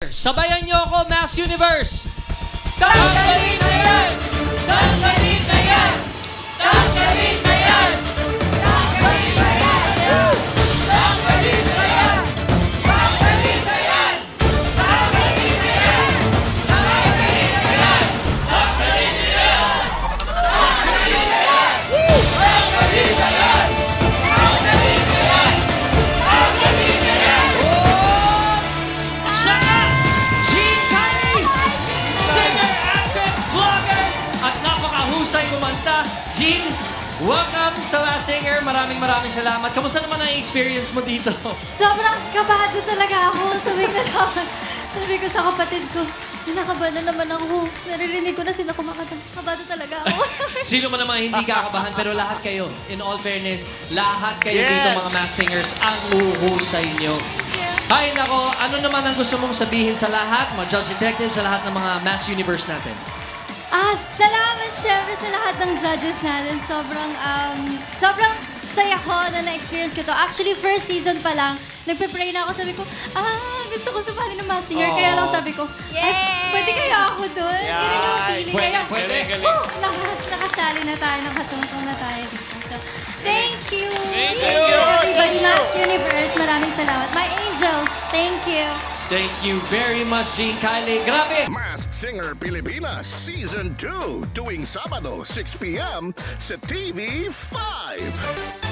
Sabayan niyo ako, Mass Universe! Tanggalin na yan! Tanggalin na yan! Tanggalin na yan! Tanggalin na yan! Tanggalin na yan! Tanggalin na yan! Tanggalin na yan! Tanggalin na yan! Tanggalin na yan! Tanggalin na yan! Tanggalin na yan! Tanggalin na yan! Tanggalin na yan! Siya nga! Jean Kylie! Singer, actress, vlogger, at napakahusay kumanta. Jean, welcome sa Last Singer. Maraming salamat. Kamusta naman ang experience mo dito? Sobrang kabado talaga ako. Sabi ko sa kapatid ko, nakabado naman ako. Naririnig ko na sila kumakanta. Kabado talaga ako. Sino man naman hindi kakabahan, pero lahat kayo, in all fairness, lahat kayo dito mga Mass Singers, ang uhusay nyo. Hay nako, ano naman ang gusto mong sabihin sa lahat, mga Judge Detectives, sa lahat ng mga Mass Universe natin? Salamat syempre sa lahat ng judges natin. Sobrang saya ko na na-experience ko to. Actually, first season pa lang, nagpe-pray na ako. Sabi ko, gusto ko sumali ng Mass Singer. Kaya lang sabi ko, pwede kaya ako doon? Ganun yung feeling. Pwede. Nakasali na tayo, nakatungtong na tayo dito. So, thank you. Thank you. Everybody, Mass Universe. Maraming salamat. My angels, thank you. Thank you very much, Jean Kylie. Grabe! Masked Singer Pilipinas Season 2 tuwing Sabado 6 p.m. sa TV5.